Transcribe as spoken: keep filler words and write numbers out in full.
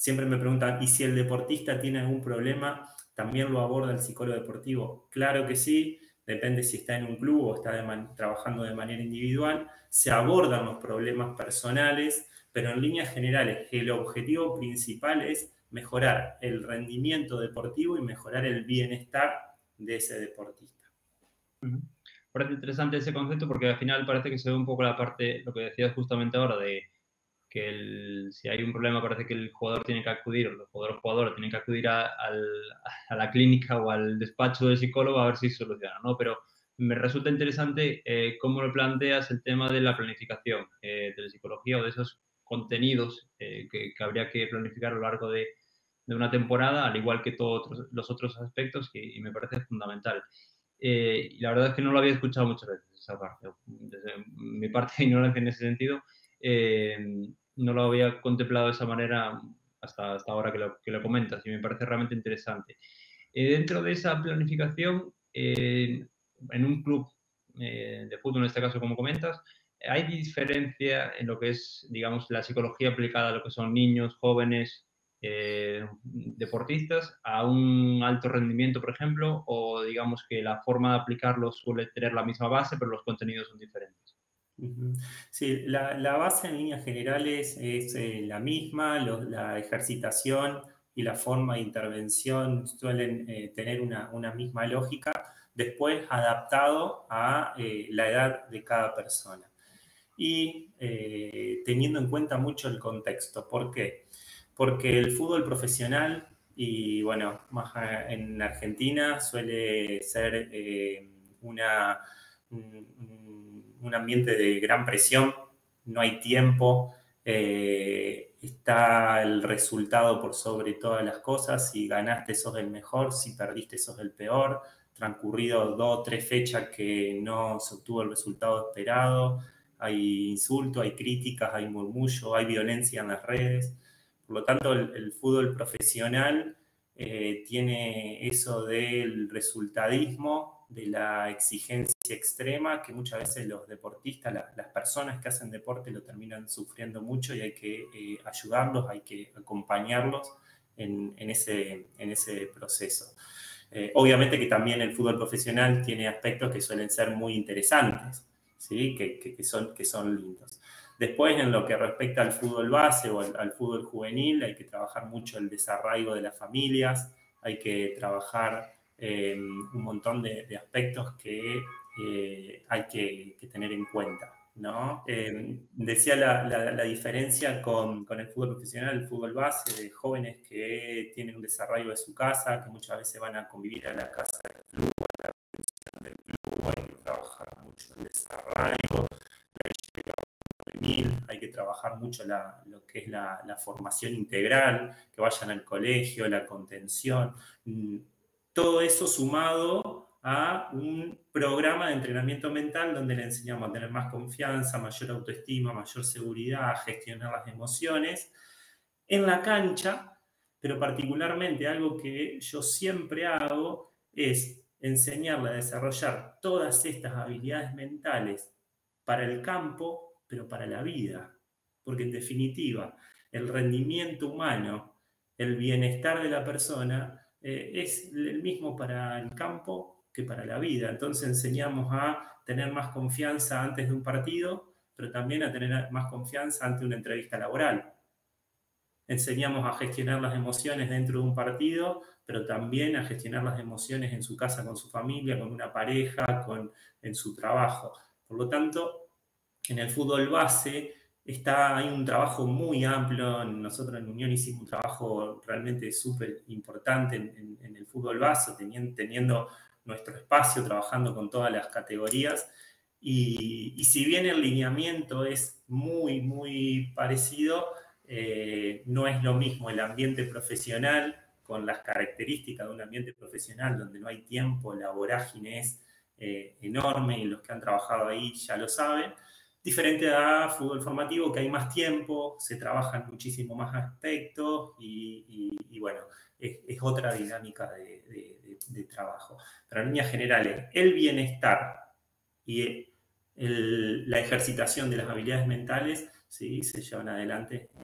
siempre me preguntan, ¿y si el deportista tiene algún problema, también lo aborda el psicólogo deportivo? Claro que sí, depende si está en un club o está de man- trabajando de manera individual. Se abordan los problemas personales, pero en líneas generales el objetivo principal es mejorar el rendimiento deportivo y mejorar el bienestar de ese deportista. Ujú. Parece interesante ese concepto porque al final parece que se ve un poco la parte, lo que decías justamente ahora, de que el, si hay un problema parece que el jugador tiene que acudir, o los jugadores jugadores tienen que acudir a, al, a, la clínica o al despacho del psicólogo a ver si se soluciona, ¿no? Pero me resulta interesante eh, cómo lo planteas el tema de la planificación eh, de la psicología o de esos contenidos eh, que, que, habría que planificar a lo largo de, de una temporada, al igual que todos otros, los otros aspectos, y, y me parece fundamental. Eh, y la verdad es que no lo había escuchado muchas veces, esa parte. Desde mi parte de ignorancia en ese sentido, eh, no lo había contemplado de esa manera hasta, hasta ahora que lo, que lo comentas y me parece realmente interesante. Eh, dentro de esa planificación, eh, en un club eh, de fútbol, en este caso, como comentas, ¿hay diferencia en lo que es, digamos, la psicología aplicada a lo que son niños, jóvenes, eh, deportistas, a un alto rendimiento, por ejemplo, o digamos que la forma de aplicarlo suele tener la misma base, pero los contenidos son diferentes? Sí, la, la base en líneas generales es eh, la misma, los- la ejercitación y la forma de intervención suelen eh, tener una, una misma lógica, después adaptado a eh, la edad de cada persona. Y eh, teniendo en cuenta mucho el contexto. ¿Por qué? Porque el fútbol profesional, y bueno, más a- en Argentina suele ser eh, una, un, un ambiente de gran presión, no hay tiempo, eh, está el resultado por sobre todas las cosas, si ganaste sos el mejor, si perdiste sos el peor, transcurrido dos o tres fechas que no se obtuvo el resultado esperado, hay insulto, hay críticas, hay murmullo, hay violencia en las redes. Por lo tanto, el, el fútbol profesional eh, tiene eso del resultadismo, de la exigencia extrema, que muchas veces los deportistas, la, las personas que hacen deporte lo terminan sufriendo mucho y hay que eh, ayudarlos, hay que acompañarlos en, en, ese, en ese proceso. Eh, obviamente que también el fútbol profesional tiene aspectos que suelen ser muy interesantes, ¿sí? que, que, que, son, que son lindos. Después, en lo que respecta al fútbol base o al, al fútbol juvenil, hay que trabajar mucho el desarraigo de las familias, hay que trabajar eh, un montón de, de aspectos que eh, hay que, que, tener en cuenta. ¿No? Eh, decía la, la, la diferencia con, con, el fútbol profesional, el fútbol base, de jóvenes que tienen un desarrollo de su casa, que muchas veces van a convivir a la casa del club, a la función del club, hay que trabajar mucho el desarraigo, hay que trabajar mucho la, lo que es la, la formación integral, que vayan al colegio, la contención, todo eso sumado a un programa de entrenamiento mental donde le enseñamos a tener más confianza, mayor autoestima, mayor seguridad, a gestionar las emociones en la cancha, pero particularmente algo que yo siempre hago es enseñarle a desarrollar todas estas habilidades mentales para el campo, pero para la vida. Porque en definitiva, el rendimiento humano, el bienestar de la persona, eh, es el mismo para el campo que para la vida. Entonces enseñamos a tener más confianza antes de un partido, pero también a tener más confianza ante una entrevista laboral. Enseñamos a gestionar las emociones dentro de un partido, pero también a gestionar las emociones en su casa, con su familia, con una pareja, con, en su trabajo. Por lo tanto, en el fútbol base está, hay un trabajo muy amplio. Nosotros en Unión hicimos un trabajo realmente súper importante en, en, en el fútbol base, teniendo, teniendo nuestro espacio, trabajando con todas las categorías. Y, y si bien el lineamiento es muy, muy parecido, eh, no es lo mismo el ambiente profesional con las características de un ambiente profesional donde no hay tiempo, la vorágine es eh, enorme y los que han trabajado ahí ya lo saben, diferente a fútbol formativo que hay más tiempo, se trabajan muchísimo más aspectos y, y, y bueno, es, es, otra dinámica de, de, de, de trabajo. Pero en líneas generales, el bienestar y el, la ejercitación de las habilidades mentales, ¿sí? Se llevan adelante